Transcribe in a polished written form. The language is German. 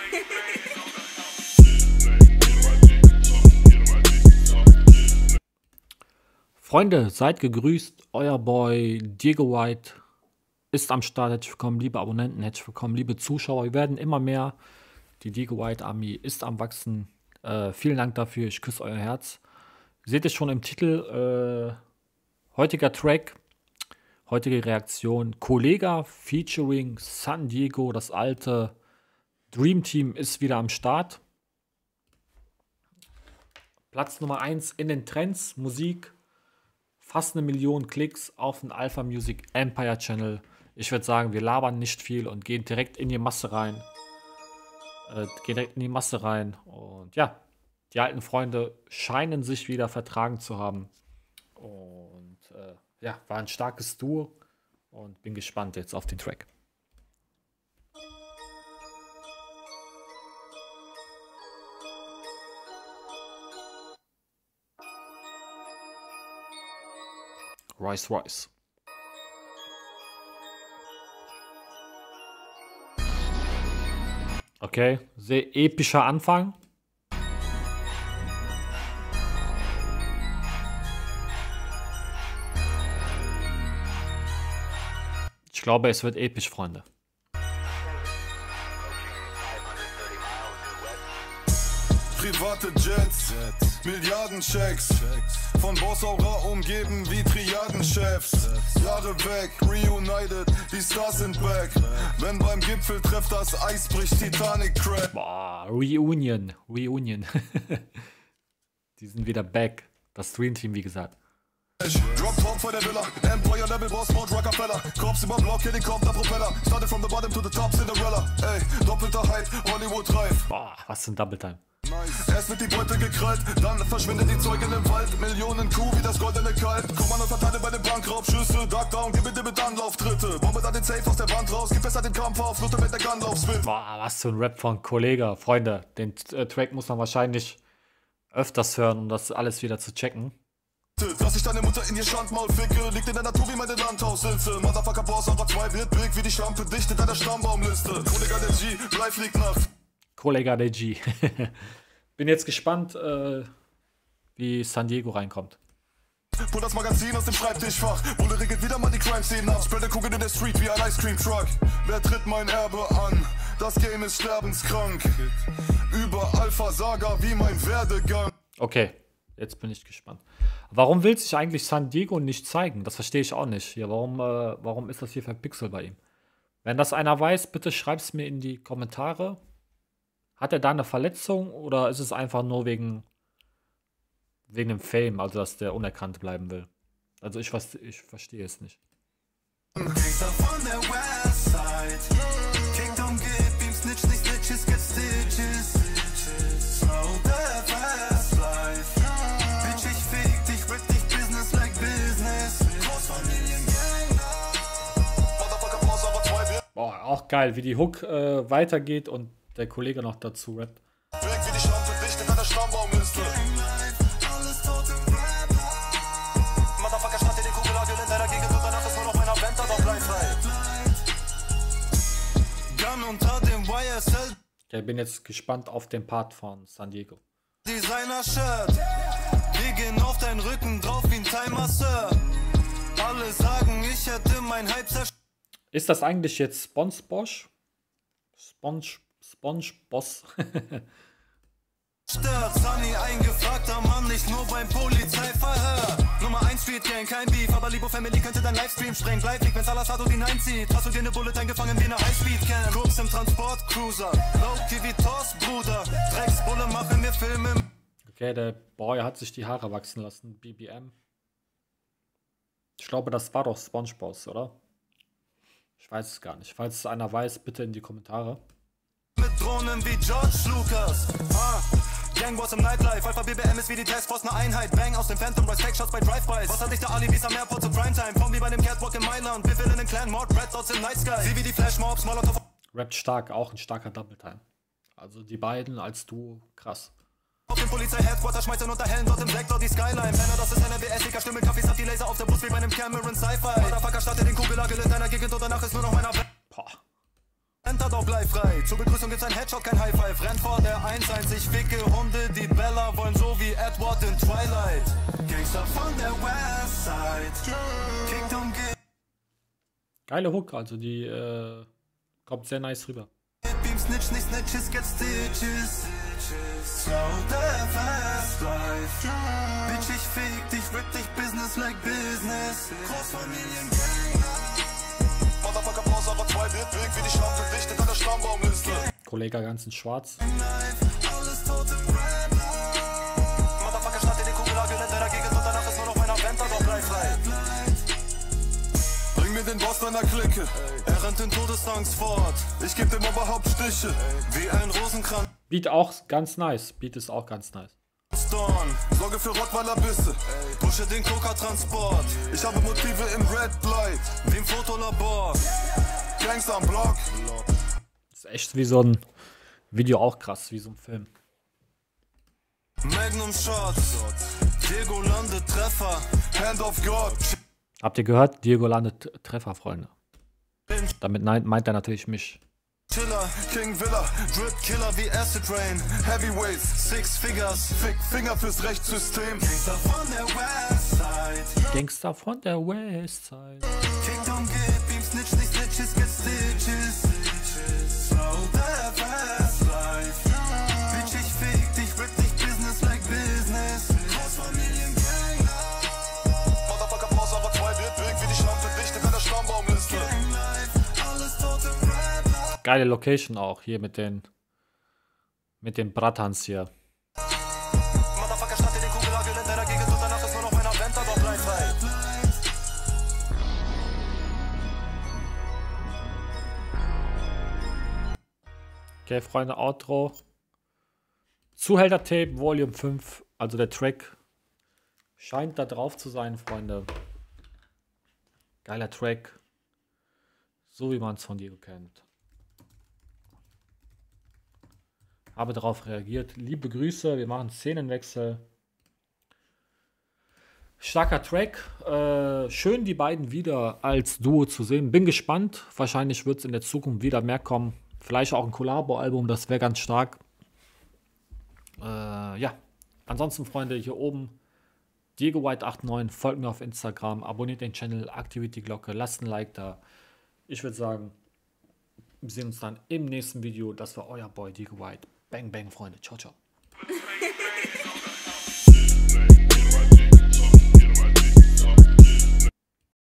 Freunde, seid gegrüßt. Euer Boy Diego White ist am Start. Herzlich willkommen, liebe Abonnenten. Herzlich willkommen, liebe Zuschauer. Wir werden immer mehr. Die Diego White Army ist am Wachsen. Vielen Dank dafür. Ich küsse euer Herz. Seht ihr schon im Titel. Heutiger Track. Heutige Reaktion. Kollega featuring San Diego. Das alte Dream Team ist wieder am Start. Platz Nummer 1 in den Trends. Musik. Fast 1 Million Klicks auf den Alpha Music Empire Channel. Ich würde sagen, wir labern nicht viel und gehen direkt in die Masse rein. Und ja, die alten Freunde scheinen sich wieder vertragen zu haben. Und ja, war ein starkes Duo und bin gespannt jetzt auf den Track. Royce. Okay, sehr epischer Anfang. Ich glaube, es wird episch, Freunde. Private Jets, Milliardenchecks, von Bossaura umgeben wie Triadenchefs. Jahre weg, reunited, die Stars sind back. Wenn beim Gipfeltreff das Eis bricht, Titanic crack. Boah, Reunion. Die sind wieder back. Das Dream Team, wie gesagt. Drop top vor der Villa, Empire Level Boss Mode Rockefeller. Korps über Block, Helikopter-Propeller. Started from the bottom to the top, Cinderella. Ey, doppelter Hype, Hollywood reif. Boah, was für ein Double Time. Erst wird die Beute gekrallt, dann verschwindet die Zeugen im Wald. Millionen Kuh wie das goldene Kalb. Kommando verteile bei den Bankraubschüsse. Duckdown, gib mir mit Anlauftritte. Bombe dann den Safe aus der Wand raus. Gib besser den Kampf auf, Luther mit der Gunlauf-Spin. Boah, was für ein Rap von Kollega. Freunde, den Track muss man wahrscheinlich öfters hören, um das alles wieder zu checken. Lass ich deine Mutter in ihr Schandmaul ficke. Liegt in der Natur wie meine Landhaussitze. Motherfucker Boss, aber 2 wird big wie die Schlampe dicht in deiner Stammbaumliste. Kollega der G, bleib fliegt nach. Kollega der G. Bin jetzt gespannt, wie San Diego reinkommt. Pull das Magazin aus dem Schreibtischfach. Bulle regelt wieder mal die Crime-Szenen ab. Spread der Kugel in der Street wie ein Ice-Cream-Truck. Wer tritt mein Erbe an? Das Game ist sterbenskrank. Überall Versager wie mein Werdegang. Okay, jetzt bin ich gespannt. Warum will sich eigentlich San Diego nicht zeigen? Das verstehe ich auch nicht. Hier, warum ist das hier verpixelt bei ihm? Wenn das einer weiß, bitte schreibt es mir in die Kommentare. Hat er da eine Verletzung oder ist es einfach nur wegen dem Fame, also dass der unerkannt bleiben will? Also ich verstehe es nicht. Boah, auch geil, wie die Hook weitergeht und der Kollege noch dazu rappt. Wie die Schlampe dicht in deiner Stammbaumliste. Motherfucker stand dir den Kugellagel in deiner Gegend und danach ist nur noch mein Aventer, doch bleib frei. Gun unter dem YSL. Ich bin jetzt gespannt auf den Part von San Diego. Designer-Shirt. Wir gehen auf deinen Rücken drauf wie ein Timer-Sir. Alle sagen, ich hätte mein Hype zerstört. Ist das eigentlich jetzt SpongeBoss? SpongeBoss. Sunny, eingefragter Mann, nicht nur beim Polizeiverhör. Nummer 1 Street Gang, kein Beef, aber Libo Family könnte dein Livestream sprengen. Bleib lieg, wenn Salazar hineinzieht. Hast du dir eine Bullet eingefangen wie eine Highspeed-Cam? Koks im Transport-Cruiser, Low-Key wie Toss, Bruder. Drecksbulle machen wir Filme. Okay, der Boy hat sich die Haare wachsen lassen. BBM. Ich glaube, das war doch SpongeBoss, oder? Ich weiß es gar nicht. Falls es einer weiß, bitte in die Kommentare. Mit Drohnen wie George Lucas. Gangboss im Nightlife. Alpha BBM ist wie die Taskforce, eine Einheit. Bang aus dem Phantom, Rise Shots bei Drive-Bys. Was hat dich der Alibis am Airport zu Primetime? Form wie bei dem Catwalk in Mailand. Wir in den Clan Mord, Red Dots im Night Sky. Sie wie die Flashmobs, Molotov. Rappt stark, auch ein starker Double Time. Also die beiden als Duo, krass. Auf dem Polizei-Headquarter schmeißen unter Hellen dort im Sektor die Skyline. Penner, das ist NRWS, Stimme, Kaffees, hab die Laser auf der Brust wie bei einem Cameron Sci-Fi. Motherfucker startet den Kugellagel in deiner Gegend und danach ist nur noch meiner Welt. Enter doch bleib frei. Zur Begrüßung gibt's ein Headshot, kein High Five. Rennt vor der 1-1, ich ficke Hunde, die Bella wollen so wie Edward in Twilight. Gangster von der Westside. Kickt und geht. Geile Hook, also die kommt sehr nice rüber. Beam snitch, nicht snitches, get stitches. So the fast life. Bitch, ich fick dich, rip dich, business like business. Großfamilien-Gang. Motherfucker Boss, aber 2 wird big, wie die Schlampe dichtet an der Stammbaumliste. Kollege ganz in schwarz. Alles tot im Rap. Motherfucker startet den Kugelhagel hinter der Gegend und danach ist nur noch mein Aventer, doch bleib frei. Bring mir den Boss deiner Clique. Er rennt in Todesangst fort. Ich geb dem Oberhaupt Stiche. Wie ein Rosenkranz. Beat auch ganz nice. Beat ist auch ganz nice. Storm. Sorge für Rottweiler Bisse. Pushe den Coca-Transport. Ich habe Motive im Red Light. Wie im Fotolabor. Gangster am Block. Ist echt wie so ein Video, auch krass, wie so ein Film. Magnum Shots. Diego landet Treffer. Hand of God. Habt ihr gehört? Diego landet Treffer, Freunde. Damit meint er natürlich mich. Chiller, King Villa, Drip Killer wie Acid Rain. Heavyweights, 6 Figures, Finger fürs Rechtssystem. Gangster von der Westside. Gangster von der Westside. Kick und gib ihm Snitch, nicht Snitches, get Stitches. So the fast life. Bitch, ich fick dich, rip dich, business like business. Großfamilien-Gang. Motherfucker Boss, aber 2 wird big, wie die Schlampe dichtet an der Stammbaumliste. Alles tot im Rap. Geile Location auch hier mit den Bratans hier. Motherfucker startet den Kugelhagel hinter der Gegend und danach ist nur noch ein Aventer, doch bleib frei. Okay, Freunde, Outro. Zuhälter Tape Volume 5, also der Track scheint da drauf zu sein, Freunde. Geiler Track. So wie man es von Diego kennt. Habe darauf reagiert. Liebe Grüße, wir machen Szenenwechsel. Starker Track. Schön, die beiden wieder als Duo zu sehen. Bin gespannt. Wahrscheinlich wird es in der Zukunft wieder mehr kommen. Vielleicht auch ein Collabo-Album, das wäre ganz stark. Ja, ansonsten, Freunde, hier oben Diego White 89, folgt mir auf Instagram, abonniert den Channel, aktiviert die Glocke, lasst ein Like da. Ich würde sagen, wir sehen uns dann im nächsten Video. Das war euer Boy Diego White. Bang, bang, Freunde. Ciao, ciao.